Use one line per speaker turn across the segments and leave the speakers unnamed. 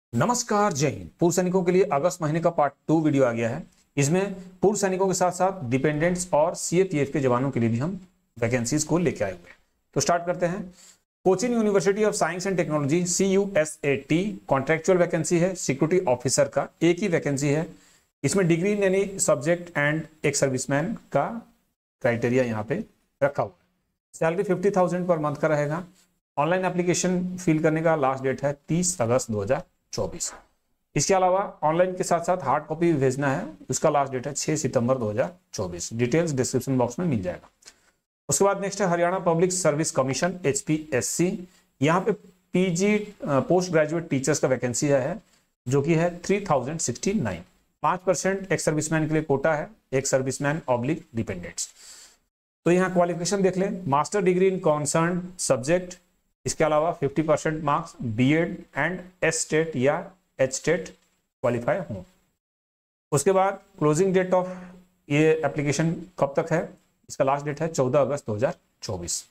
नमस्कार, जय हिंद। पूर्व सैनिकों के लिए अगस्त महीने का पार्ट 2 वीडियो आ गया है। इसमें पूर्व सैनिकों के साथ साथ डिपेंडेंट्स और सीएपीएफ के जवानों के लिए भी हम वैकेंसीज को लेके आए हुए हैं। तो स्टार्ट करते हैं। Cochin University of Science and Technology CUSAT contractual vacancy है। सिक्योरिटी ऑफिसर का एक ही वैकेंसी है। इसमें degree in any subject and ex serviceman का क्राइटेरिया यहाँ पे रखा हुआ है। सैलरी 50,000 पर मंथ का रहेगा। ऑनलाइन एप्लीकेशन फिल करने का लास्ट डेट है 30 अगस्त 2024। इसके अलावा ऑनलाइन के साथ साथ हार्ड कॉपी भी भेजना है, उसका लास्ट डेट है 6 सितंबर 2024। डिटेल्स डिस्क्रिप्शन बॉक्स में मिल जाएगा। उसके बाद नेक्स्ट है Haryana public service commission HPSC। यहाँ पे PG पोस्ट ग्रेजुएट टीचर्स का वैकेंसी है जो कि है 3069। 5% एक सर्विसमैन के लिए कोटा है, एक सर्विसमैन ऑब्लिक डिपेंडेंट्स। तो यहाँ क्वालिफिकेशन देख लें, master degree in concern subject. इसके अलावा 50% मार्क्स BEd एंड S-State या H-State क्वालिफाई हों। उसके बाद क्लोजिंग डेट ऑफ ये एप्लीकेशन कब तक है, इसका लास्ट डेट है 14 अगस्त 2024।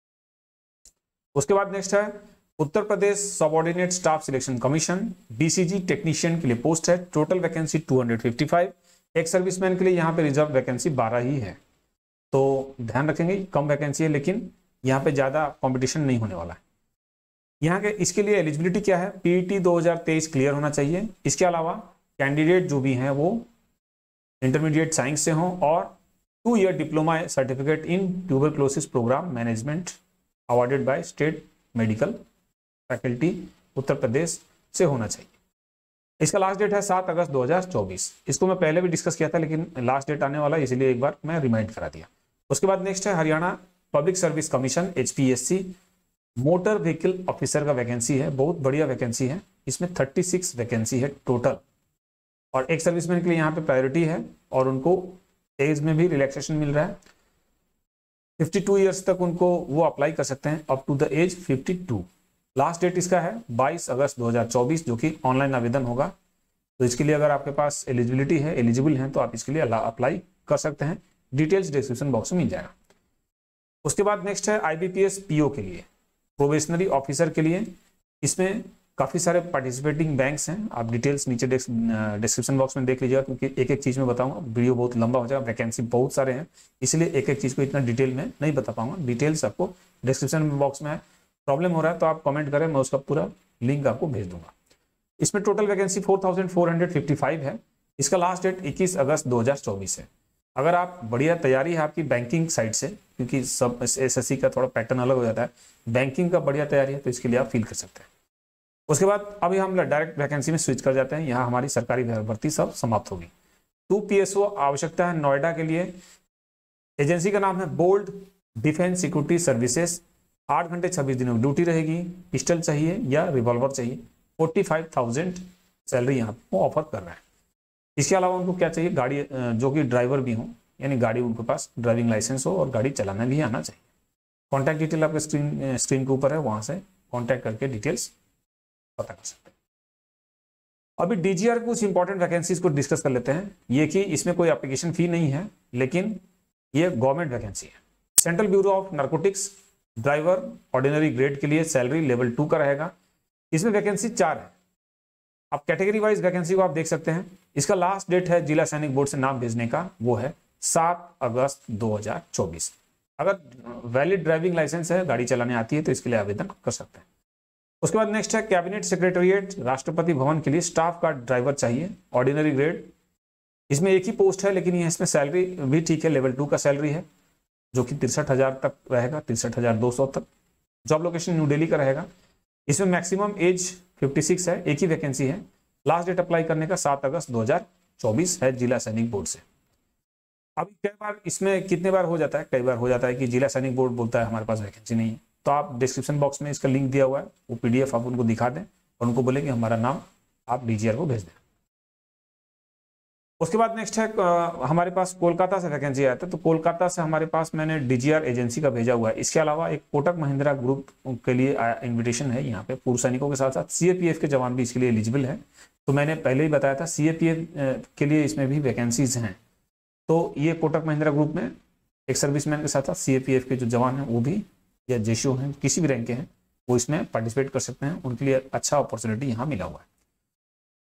उसके बाद नेक्स्ट है Uttar Pradesh subordinate staff selection commission BCG technician के लिए पोस्ट है। Total vacancy 255। एक सर्विसमैन के लिए यहाँ पे रिजर्व वैकेंसी 12 ही है, तो ध्यान रखेंगे कम वैकेंसी है, लेकिन यहाँ पे ज्यादा कंपटीशन नहीं होने वाला है। यहाँ के इसके लिए एलिजिबिलिटी क्या है, PET 2023 क्लियर होना चाहिए। इसके अलावा कैंडिडेट जो भी हैं वो इंटरमीडिएट साइंस से हों और 2 year diploma certificate in tuberculosis programme management awarded by state medical faculty Uttar Pradesh से होना चाहिए। इसका लास्ट डेट है 7 अगस्त 2024। इसको मैं पहले भी डिस्कस किया था, लेकिन लास्ट डेट आने वाला है, इसलिए एक बार मैं रिमाइंड करा दिया। उसके बाद नेक्स्ट है Haryana public service commission HPSC motor vehicle officer का वैकेंसी है। बहुत बढ़िया वैकेंसी है, इसमें 36 वैकेंसी है टोटल। और एक सर्विसमैन के लिए यहाँ पे प्रायोरिटी है और उनको एज में भी रिलैक्सेशन मिल रहा है। 52 ईयर्स तक उनको वो अप्लाई कर सकते हैं, up to the age 52। Last date इसका है 22 अगस्त 2024, जो कि ऑनलाइन आवेदन होगा। तो इसके लिए अगर आपके पास एलिजिबिलिटी है, एलिजिबल हैं, तो आप इसके लिए अप्लाई कर सकते हैं। डिटेल्स डिस्क्रिप्शन बॉक्स में मिल जाएगा। उसके बाद नेक्स्ट है IBPS PO के लिए, प्रोबेशनरी ऑफिसर के लिए। इसमें काफी सारे पार्टिसिपेटिंग बैंक्स हैं, आप डिटेल्स नीचे डिस्क्रिप्शन बॉक्स में देख लीजिएगा, क्योंकि एक एक चीज में बताऊंगा, वीडियो बहुत लंबा हो जाएगा, वैकेंसी बहुत सारे हैं, इसलिए एक एक चीज को इतना डिटेल में नहीं बता पाऊंगा। डिटेल्स आपको डिस्क्रिप्शन बॉक्स में है। प्रॉब्लम हो रहा है तो आप कमेंट करें, मैं उसका पूरा लिंक आपको भेज दूंगा। इसमें टोटल वैकेंसी 4455 है। इसका लास्ट डेट 21 अगस्त 2024 है। अगर आप बढ़िया तैयारी है आपकी बैंकिंग साइड से, क्योंकि सब SSC का थोड़ा पैटर्न अलग हो जाता है, बैंकिंग का बढ़िया तैयारी है तो इसके लिए आप फील कर सकते हैं। उसके बाद अभी हम डायरेक्ट वैकेंसी में स्विच कर जाते हैं। यहाँ हमारी सरकारी भर्ती सब समाप्त होगी। 2 PSO आवश्यकता है नोएडा के लिए। एजेंसी का नाम है बोल्ड डिफेंस सिक्योरिटी सर्विसेज। 8 घंटे 26 दिनों की ड्यूटी रहेगी। पिस्टल चाहिए या रिवॉल्वर चाहिए। 45,000 सैलरी यहाँ पे ऑफर कर रहा है। इसके अलावा उनको क्या चाहिए, गाड़ी जो कि ड्राइवर भी हो, यानी गाड़ी उनके पास ड्राइविंग लाइसेंस हो और गाड़ी चलाना भी आना चाहिए। कॉन्टैक्ट डिटेल आपके स्क्रीन के ऊपर है, वहां से कॉन्टैक्ट करके डिटेल्स पता कर सकते हैं। अभी DGR कुछ इंपॉर्टेंट वैकेंसीज को डिस्कस कर लेते हैं। ये कि इसमें कोई एप्लीकेशन फी नहीं है, लेकिन ये गवर्नमेंट वैकेंसी है। Central bureau of narcotics driver ordinary grade के लिए सैलरी लेवल 2 का रहेगा। इसमें वैकेंसी 4 है। आप कैटेगरी वाइज वैकेंसी को आप देख सकते हैं। इसका लास्ट डेट है जिला सैनिक बोर्ड से नाम भेजने का, वो है 7 अगस्त 2024। अगर वैलिड ड्राइविंग लाइसेंस है, गाड़ी चलाने आती है, तो इसके लिए आवेदन कर सकते हैं। उसके बाद नेक्स्ट है कैबिनेट सेक्रेटरीट राष्ट्रपति भवन के लिए स्टाफ का ड्राइवर चाहिए, ऑर्डिनरी ग्रेड। इसमें एक ही पोस्ट है, लेकिन इसमें सैलरी भी ठीक है, लेवल 2 का सैलरी है, जो कि 63,000 तक रहेगा, 63,200 तक। जॉब लोकेशन न्यू दिल्ली का रहेगा। इसमें मैक्सिमम एज 56 है, एक ही वैकेंसी है। लास्ट डेट अप्लाई करने का 7 अगस्त 2024 है जिला सैनिक बोर्ड से। अभी कई बार इसमें कितने बार हो जाता है, कई बार हो जाता है कि जिला सैनिक बोर्ड बोलता है हमारे पास वैकेंसी नहीं है, तो आप डिस्क्रिप्शन बॉक्स में इसका लिंक दिया हुआ है, वो PDF आप उनको दिखा दें और उनको बोले कि हमारा नाम आप DGR को भेज दें। उसके बाद नेक्स्ट है हमारे पास कोलकाता से वैकेंसी आया था, तो कोलकाता से हमारे पास मैंने DGR एजेंसी का भेजा हुआ है। इसके अलावा एक कोटक महिंद्रा ग्रुप के लिए इन्विटेशन है। यहाँ पे पूर्व सैनिकों के साथ साथ CAPF के जवान भी इसके लिए एलिजिबल है। तो मैंने पहले ही बताया था CAPF के लिए इसमें भी वैकेंसीज हैं। तो ये कोटक महिंद्रा ग्रुप में एक सर्विसमैन के साथ साथ CAPF के जो जवान हैं वो भी, या JSO हैं, किसी भी रैंक के हैं, वो इसमें पार्टिसिपेट कर सकते हैं। उनके लिए अच्छा अपॉर्चुनिटी यहाँ मिला हुआ है।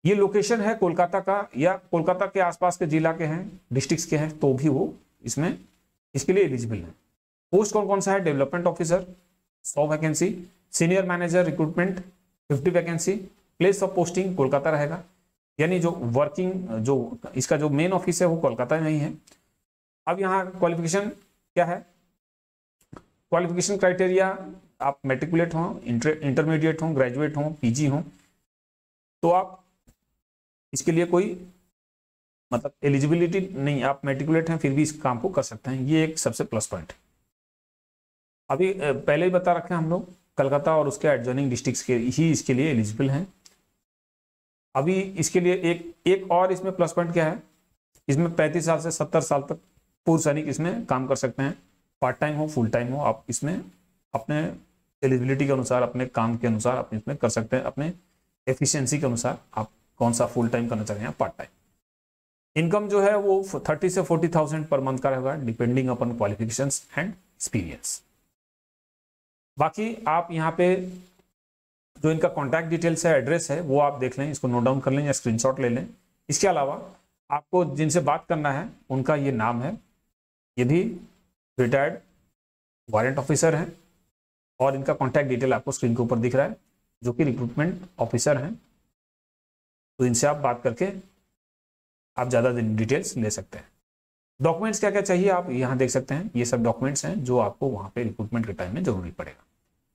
ये लोकेशन है कोलकाता का या कोलकाता के आसपास के जिला के हैं, डिस्ट्रिक्ट्स के हैं, तो भी वो इसमें इसके लिए एलिजिबल है। पोस्ट कौन कौन सा है? Development officer 100 vacancy, senior manager recruitment 50 vacancy, place of posting Kolkata रहेगा, यानी जो वर्किंग जो इसका जो मेन ऑफिस है वो कोलकाता में ही है। अब यहाँ क्वालिफिकेशन क्या है? क्वालिफिकेशन क्राइटेरिया, आप मैट्रिकुलेट हो, इंटरमीडिएट हो, ग्रेजुएट हो, पीजी हो, तो आप इसके लिए कोई मतलब एलिजिबिलिटी नहीं, आप मैट्रिकुलेट हैं फिर भी इस काम को कर सकते हैं, ये एक सबसे प्लस पॉइंट है। अभी पहले ही बता रखे हैं हम लोग, कलकत्ता और उसके एडजॉइनिंग डिस्ट्रिक्ट्स के ही इसके लिए एलिजिबल हैं। अभी इसके लिए एक और इसमें प्लस पॉइंट क्या है? इसमें 35 साल से 70 साल तक पूर्व सैनिक इसमें काम कर सकते हैं, पार्ट टाइम हो फुल टाइम हो, आप इसमें अपने एलिजिबिलिटी के अनुसार, अपने काम के अनुसार आप इसमें कर सकते हैं, अपने एफिशिएंसी के अनुसार आप कौन सा फुल टाइम करना चाह रहे हैं, पार्ट टाइम। इनकम जो है वो 30 से 40,000 पर मंथ का रहेगा, depending upon qualifications and experience. बाकी आप यहाँ पे जो इनका कॉन्टैक्ट डिटेल्स है, एड्रेस है, वो आप देख लें, इसको नोट डाउन कर लें या स्क्रीनशॉट ले लें। इसके अलावा आपको जिनसे बात करना है उनका ये नाम है, ये भी रिटायर्ड वारंट ऑफिसर हैं और इनका कॉन्टैक्ट डिटेल आपको स्क्रीन के ऊपर दिख रहा है, जो कि रिक्रूटमेंट ऑफिसर हैं। तो इनसे आप बात करके आप ज़्यादा डिटेल्स ले सकते हैं। डॉक्यूमेंट्स क्या क्या चाहिए आप यहाँ देख सकते हैं, ये सब डॉक्यूमेंट्स हैं जो आपको वहाँ पे रिक्रूटमेंट के टाइम में जरूरी पड़ेगा।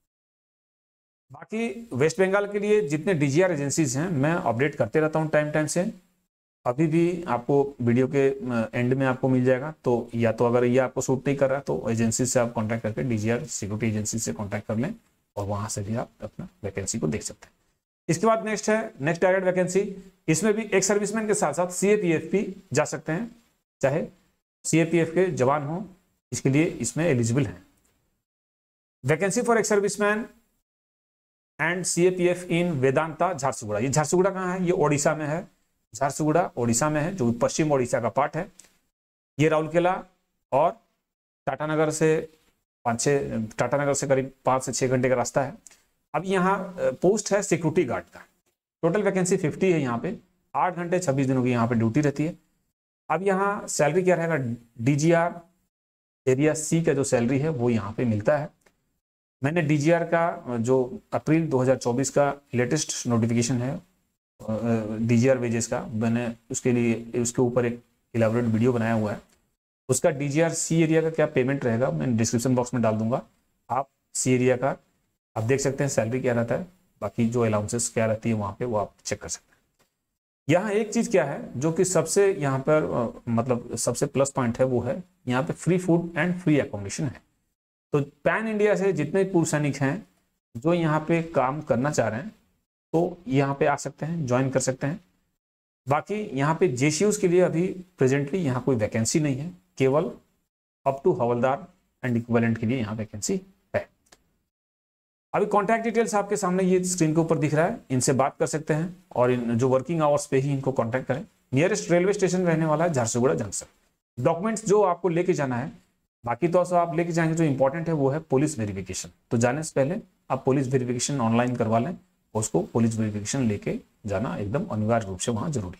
बाकी वेस्ट बंगाल के लिए जितने डीजीआर एजेंसीज हैं मैं अपडेट करते रहता हूँ टाइम टाइम से, अभी भी आपको वीडियो के एंड में आपको मिल जाएगा। तो या तो अगर ये आपको सूट नहीं कर रहा तो एजेंसी से आप कांटेक्ट करके डीजीआर सिक्योरिटी एजेंसी से कांटेक्ट कर लें और वहां से भी आप अपना वैकेंसी को देख सकते हैं। इसके बाद नेक्स्ट है नेक्स्ट डायरेक्ट वैकेंसी। इसमें भी एक सर्विसमैन के साथ साथ सीएपीएफ भी जा सकते हैं, चाहे सीएपीएफ के जवान हो, इसके लिए इसमें एलिजिबल है। Vacancy for ex serviceman and CAPF in Vedanta Jharsuguda. ये झारसुगुड़ा कहाँ है? ये ओडिशा में है, झारसुगुड़ा ओडिशा में है, जो पश्चिम ओडिशा का पार्ट है। ये राउरकेला और टाटानगर से करीब 5 से 6 घंटे का रास्ता है। अब यहाँ पोस्ट है सिक्योरिटी गार्ड का। टोटल वैकेंसी 50 है यहाँ पे, 8 घंटे 26 दिनों की यहाँ पे ड्यूटी रहती है। अब यहाँ सैलरी क्या रहेगा? डीजीआर एरिया सी का जो सैलरी है वो यहाँ पे मिलता है। मैंने डीजीआर का जो अप्रैल 2024 का लेटेस्ट नोटिफिकेशन है डीजीआर वेजेस का, मैंने उसके लिए उसके ऊपर एक इलेबोरेट वीडियो बनाया हुआ है। उसका डीजीआर सी एरिया का क्या पेमेंट रहेगा मैं डिस्क्रिप्शन बॉक्स में डाल दूंगा, आप सी एरिया का आप देख सकते हैं सैलरी क्या रहता है, बाकी जो अलाउंसेस क्या रहती है वहाँ पे वो आप चेक कर सकते हैं। यहाँ एक चीज़ क्या है जो कि सबसे यहाँ पर मतलब सबसे प्लस पॉइंट है, वो है यहाँ पे free food and free accommodation है। तो पैन इंडिया से जितने पूर्व सैनिक हैं जो यहाँ पे काम करना चाह रहे हैं तो यहाँ पे आ सकते हैं, ज्वाइन कर सकते हैं। बाकी यहाँ पे जेसीयूज के लिए अभी प्रेजेंटली यहाँ कोई वैकेंसी नहीं है, केवल up to havildar and equivalent के लिए यहाँ वैकेंसी है। अभी कॉन्टैक्ट डिटेल्स आपके सामने ये स्क्रीन के ऊपर दिख रहा है, इनसे बात कर सकते हैं और इन जो वर्किंग आवर्स पे ही इनको कॉन्टैक्ट करें। नियरेस्ट रेलवे स्टेशन रहने वाला है झारसुगुड़ा जंक्शन। डॉक्यूमेंट्स जो आपको लेके जाना है, बाकी तो आप लेके जाएंगे, जो इंपॉर्टेंट है वो है पुलिस वेरिफिकेशन। तो जाने से पहले आप पुलिस वेरिफिकेशन ऑनलाइन करवा लें, उसको पुलिस वेरिफिकेशन लेके जाना एकदम अनिवार्य रूप से वहां जरूरी है।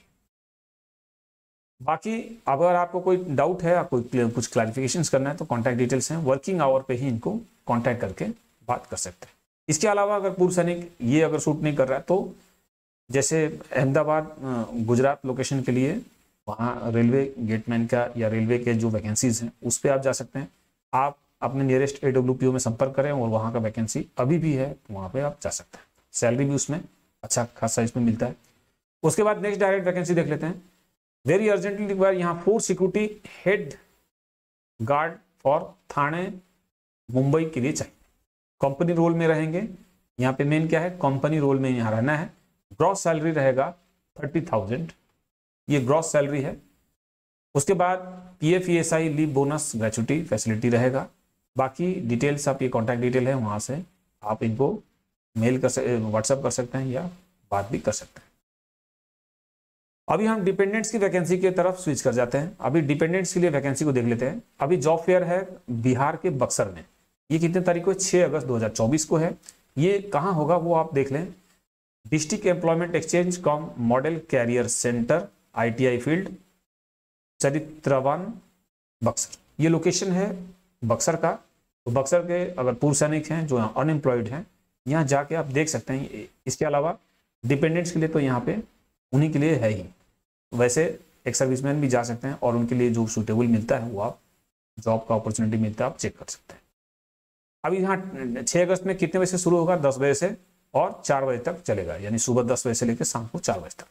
बाकी अगर आपको कोई डाउट है, आपको कुछ क्लैरिफिकेशन करना है तो कॉन्टैक्ट डिटेल्स हैं, वर्किंग आवर पे ही इनको कॉन्टैक्ट करके बात कर सकते हैं। इसके अलावा अगर पूर्व सैनिक ये अगर सूट नहीं कर रहा है तो जैसे अहमदाबाद गुजरात लोकेशन के लिए वहाँ रेलवे गेटमैन का या रेलवे के जो वैकेंसीज हैं उस पर आप जा सकते हैं। आप अपने नियरेस्ट AWPO में संपर्क करें और वहाँ का वैकेंसी अभी भी है, वहाँ पे आप जा सकते हैं। सैलरी भी उसमें अच्छा खासा इसमें मिलता है। उसके बाद नेक्स्ट डायरेक्ट वैकेंसी देख लेते हैं। वेरी अर्जेंटली रिक्वायर यहाँ 4 security head guard for Thane Mumbai के लिए चाहिए। कंपनी रोल में रहेंगे, यहाँ पे मेन क्या है, कंपनी रोल में यहाँ रहना है। ग्रॉस सैलरी रहेगा 30,000, ये ग्रॉस सैलरी है। उसके बाद PF ESI leave bonus gratuity facility रहेगा। बाकी डिटेल्स आप ये कॉन्टैक्ट डिटेल है, वहाँ से आप इनको मेल कर सकते, व्हाट्सएप कर सकते हैं या बात भी कर सकते हैं। अभी हम डिपेंडेंट्स की वैकेंसी की तरफ स्विच कर जाते हैं। अभी डिपेंडेंट्स के लिए वैकेंसी को देख लेते हैं। अभी जॉब फेयर है बिहार के बक्सर में, ये कितने तारीख को है? 6 अगस्त 2024 को है। ये कहाँ होगा वो आप देख लें, district employment exchange cum model career centre ITI field Charitravan Buxar, ये लोकेशन है बक्सर का। तो बक्सर के अगर पूर्व सैनिक हैं जो अनएम्प्लॉयड हैं, यहाँ जाके आप देख सकते हैं। इसके अलावा डिपेंडेंट्स के लिए तो यहाँ पे उन्हीं के लिए है ही, वैसे एक सर्विसमैन भी जा सकते हैं और उनके लिए जो सूटेबल मिलता है वो आप जॉब का अपॉर्चुनिटी मिलता है, आप चेक कर सकते हैं। अभी यहाँ 6 अगस्त में कितने बजे से शुरू होगा? 10 बजे से और 4 बजे तक चलेगा, यानी सुबह 10 बजे से लेकर शाम को 4 बजे तक।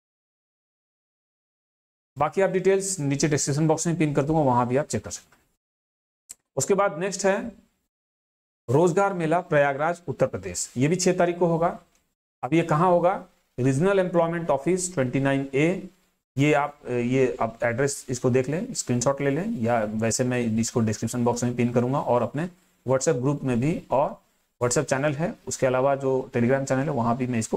बाकी आप डिटेल्स नीचे डिस्क्रिप्शन बॉक्स में पिन कर दूंगा, वहां भी आप चेक कर सकते हैं। उसके बाद नेक्स्ट है रोजगार मेला प्रयागराज उत्तर प्रदेश, ये भी 6 तारीख को होगा। अब ये कहाँ होगा? Regional employment office 29A। ये आप एड्रेस इसको देख लें, स्क्रीनशॉट ले लें, या वैसे मैं इसको डिस्क्रिप्शन बॉक्स में पिन करूंगा और अपने व्हाट्सएप ग्रुप में भी, और व्हाट्सएप चैनल है, उसके अलावा जो टेलीग्राम चैनल है वहां भी मैं इसको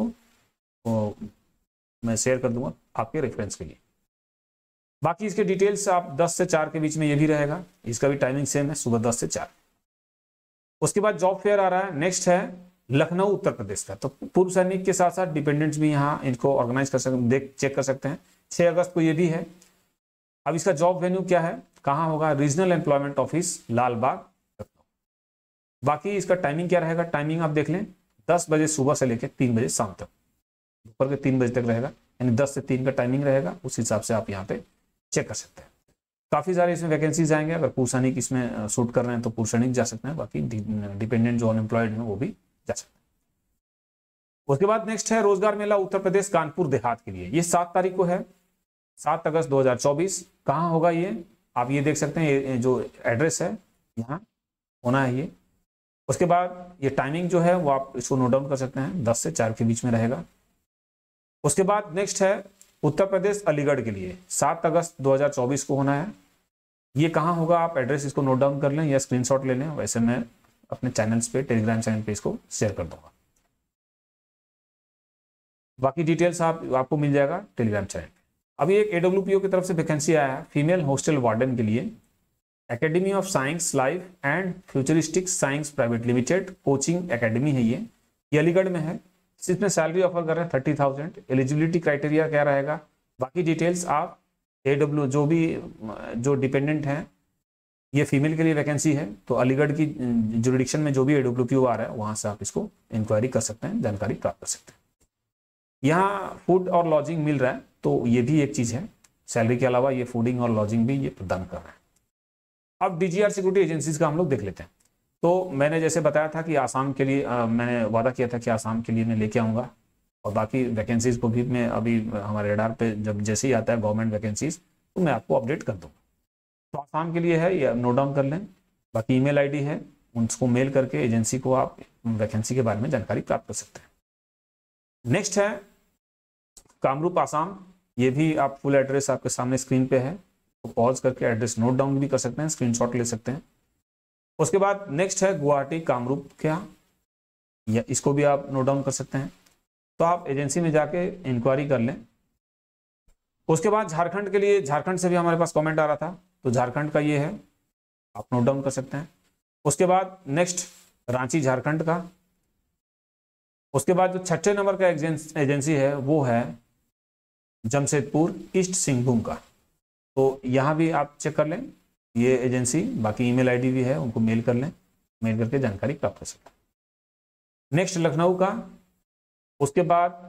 मैं शेयर कर दूंगा आपके रेफरेंस के लिए। बाकी इसके डिटेल्स आप 10 से 4 के बीच में ये भी रहेगा, इसका भी टाइमिंग सेम है, सुबह 10 से 4। उसके बाद जॉब फेयर आ रहा है, नेक्स्ट है लखनऊ उत्तर प्रदेश का। तो पूर्व सैनिक के साथ साथ डिपेंडेंट्स भी यहाँ इनको ऑर्गेनाइज कर सकते, चेक कर सकते हैं। 6 अगस्त को ये भी है। अब इसका जॉब वेन्यू क्या है, कहाँ होगा? Regional employment office Lalbagh Lucknow. बाकी इसका टाइमिंग क्या रहेगा? टाइमिंग आप देख लें, 10 बजे सुबह से लेकर 3 बजे शाम तक, दोपहर के 3 बजे तक रहेगा, यानी 10 से 3 का टाइमिंग रहेगा। उस हिसाब से आप यहाँ पे चेक कर सकते हैं। काफी सारे इसमें वैकेंसीज आएंगे, अगर पूर्व सैनिक इसमें शूट कर रहे हैं तो पूर्व सैनिक जा सकते हैं, बाकी डिपेंडेंट जो अनएम्प्लॉयड हैं वो भी जा सकते हैं। उसके बाद नेक्स्ट है रोजगार मेला उत्तर प्रदेश कानपुर देहात के लिए, ये 7 तारीख को है, 7 अगस्त 2024। कहाँ होगा ये? आप ये देख सकते हैं, ये जो एड्रेस है यहाँ होना है ये। उसके बाद ये टाइमिंग जो है वो आप इसको नोट डाउन कर सकते हैं, 10 से 4 के बीच में रहेगा। उसके बाद नेक्स्ट है उत्तर प्रदेश अलीगढ़ के लिए, 7 अगस्त 2024 को होना है। ये कहाँ होगा? आप एड्रेस इसको नोट डाउन कर लें या स्क्रीनशॉट ले लें, वैसे मैं अपने चैनल्स पे, टेलीग्राम चैनल पे इसको शेयर कर दूंगा। बाकी डिटेल्स आपको मिल जाएगा टेलीग्राम चैनल पे। अभी एक AWPO की तरफ से वैकेंसी आया है फीमेल हॉस्टल वार्डन के लिए, academy of science life and futuristic science private limited coaching academy है ये अलीगढ़ में है। इसमें सैलरी ऑफर कर रहे हैं 30,000। एलिजिबिलिटी क्राइटेरिया क्या रहेगा, बाकी डिटेल्स आप जो डिपेंडेंट हैं, ये फीमेल के लिए वैकेंसी है, तो अलीगढ़ की जुरिडिक्शन में जो भी AWPO आ रहा है वहां से आप इसको इंक्वायरी कर सकते हैं, जानकारी प्राप्त कर सकते हैं। यहाँ फूड और लॉजिंग मिल रहा है, तो ये भी एक चीज है, सैलरी के अलावा ये फूडिंग और लॉजिंग भी ये प्रदान कर रहे हैं। अब DGR सिक्योरिटी एजेंसीज का हम लोग देख लेते हैं। तो मैंने जैसे बताया था कि आसाम के लिए मैंने वादा किया था कि आसाम के लिए मैं लेके आऊँगा, और बाकी वैकेंसीज को भी मैं अभी हमारे रडार पे जब जैसे ही आता है गवर्नमेंट वैकेंसीज तो मैं आपको अपडेट कर दूँगा। तो आसाम के लिए है, ये नोट डाउन कर लें। बाकी ईमेल ID है, उसको मेल करके एजेंसी को आप वैकेंसी के बारे में जानकारी प्राप्त कर सकते हैं। नेक्स्ट है कामरूप आसाम, ये भी आप फुल एड्रेस आपके सामने स्क्रीन पे है, तो पॉज करके एड्रेस नोट डाउन भी कर सकते हैं, स्क्रीनशॉट ले सकते हैं। उसके बाद नेक्स्ट है गुवाहाटी कामरूप क्या, या इसको भी आप नोट डाउन कर सकते हैं, तो आप एजेंसी में जाके इंक्वायरी कर लें। उसके बाद झारखंड के लिए, झारखंड से भी हमारे पास कमेंट आ रहा था, तो झारखंड का ये है, आप नोट डाउन कर सकते हैं। उसके बाद नेक्स्ट रांची झारखंड का। उसके बाद जो 6ठे नंबर का एजेंसी है वो है जमशेदपुर ईस्ट सिंहभूम का, तो यहाँ भी आप चेक कर लें ये एजेंसी। बाकी ईमेल ID भी है, उनको मेल कर लें, मेल करके जानकारी प्राप्त कर सकते हैं। नेक्स्ट लखनऊ का। उसके बाद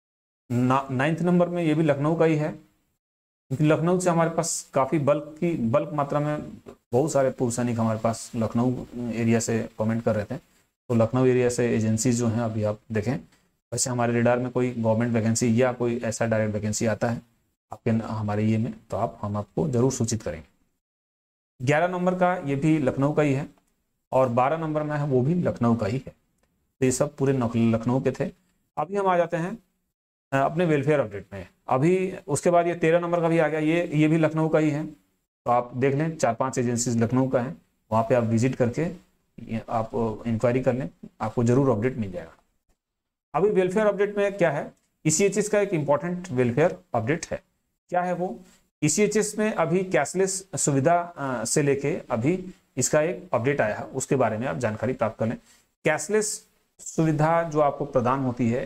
9th नंबर में ये भी लखनऊ का ही है, क्योंकि लखनऊ से हमारे पास काफ़ी बल्क मात्रा में बहुत सारे पूर्व सैनिक हमारे पास लखनऊ एरिया से कमेंट कर रहे थे, तो लखनऊ एरिया से एजेंसीज जो हैं अभी आप देखें। वैसे हमारे रेडार में कोई गवर्नमेंट वैकेंसी या कोई ऐसा डायरेक्ट वैकेंसी आता है आपके हमारे ये में, तो हम आपको जरूर सूचित करेंगे। 11 नंबर का ये भी लखनऊ का ही है, और 12 नंबर में है वो भी लखनऊ का ही है। तो ये सब पूरे लखनऊ के थे। अभी हम आ जाते हैं अपने वेलफेयर अपडेट में। अभी उसके बाद ये 13 नंबर का भी आ गया, ये भी लखनऊ का ही है, तो आप देख लें 4-5 एजेंसीज लखनऊ का है, वहाँ पे आप विजिट करके आप इंक्वायरी कर लें, आपको जरूर अपडेट मिल जाएगा। अभी वेलफेयर अपडेट में क्या है, ECHS का एक इम्पॉर्टेंट वेलफेयर अपडेट है। क्या है वो? ECHS में अभी कैशलेस सुविधा से लेके अभी इसका एक अपडेट आया है, उसके बारे में आप जानकारी प्राप्त कर लें। कैशलेस सुविधा जो आपको प्रदान होती है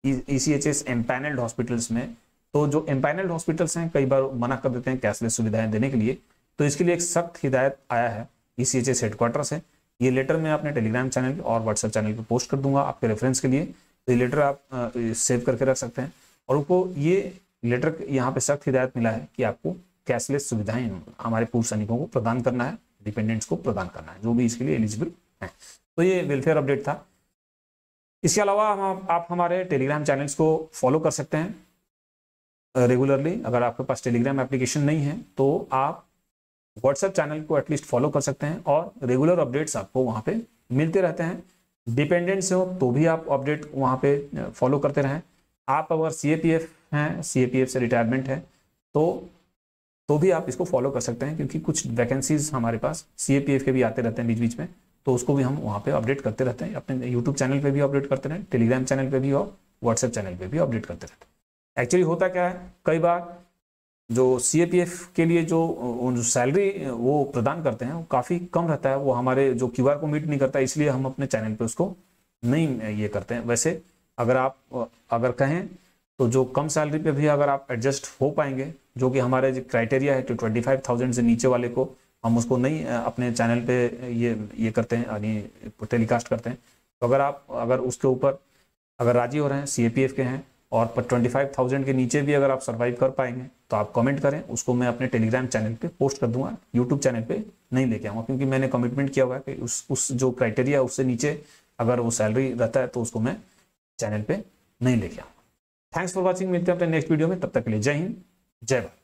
ECHS एम्पैनल्ड हॉस्पिटल्स में, तो जो एम्पैनल्ड हॉस्पिटल्स हैं कई बार मना कर देते हैं कैशलेस सुविधाएं देने के लिए, तो इसके लिए एक सख्त हिदायत आया है ECHS हेडक्वार्टर से। ये लेटर मैं अपने टेलीग्राम चैनल और व्हाट्सएप चैनल पर पोस्ट कर दूंगा आपके रेफरेंस के लिए, तो ये लेटर आप सेव करके रख सकते हैं। और उनको ये लेटर यहाँ पे सख्त हिदायत मिला है कि आपको कैशलेस सुविधाएं हमारे पूर्व सैनिकों को प्रदान करना है, डिपेंडेंट्स को प्रदान करना है, जो भी इसके लिए एलिजिबल है। तो ये वेलफेयर अपडेट था। इसके अलावा आप हमारे टेलीग्राम चैनल्स को फॉलो कर सकते हैं रेगुलरली। अगर आपके पास टेलीग्राम एप्लीकेशन नहीं है तो आप व्हाट्सएप चैनल को एटलीस्ट फॉलो कर सकते हैं और रेगुलर अपडेट्स आपको वहाँ पे मिलते रहते हैं। डिपेंडेंट्स हो तो भी आप अपडेट वहाँ पे फॉलो करते रहें। आप अगर CAPF हैं, CAPF से रिटायरमेंट है तो भी आप इसको फॉलो कर सकते हैं, क्योंकि कुछ वैकेंसीज हमारे पास CAPF के भी आते रहते हैं बीच बीच में, तो उसको भी हम वहाँ पे अपडेट करते रहते हैं। अपने यूट्यूब चैनल पे भी अपडेट करते रहें, टेलीग्राम चैनल पे भी और व्हाट्सएप चैनल पे भी अपडेट करते रहते हैं। एक्चुअली होता क्या है, कई बार जो CAPF के लिए जो सैलरी वो प्रदान करते हैं वो काफ़ी कम रहता है, वो हमारे जो QR को मीट नहीं करता, इसलिए हम अपने चैनल पे उसको नहीं ये करते हैं। वैसे अगर आप अगर कहें तो जो कम सैलरी पे भी अगर आप एडजस्ट हो पाएंगे, जो कि हमारे जो क्राइटेरिया है तो 25,000 से नीचे वाले को हम उसको नहीं अपने चैनल पे ये करते हैं, यानी टेलीकास्ट करते हैं। तो अगर उसके ऊपर अगर राजी हो रहे हैं, CAPF के हैं और 25,000 के नीचे भी अगर आप सर्वाइव कर पाएंगे तो आप कमेंट करें, उसको मैं अपने टेलीग्राम चैनल पे पोस्ट कर दूंगा, यूट्यूब चैनल पे नहीं लेके आऊँगा, क्योंकि मैंने कमिटमेंट किया हुआ है कि उस जो क्राइटेरिया उससे नीचे अगर वो सैलरी रहता है तो उसको मैं चैनल पे नहीं लेके आऊँगा। थैंक्स फॉर वॉचिंग, मिलते हैं अपने नेक्स्ट वीडियो में, तब तक के लिए जय हिंद, जय भारत।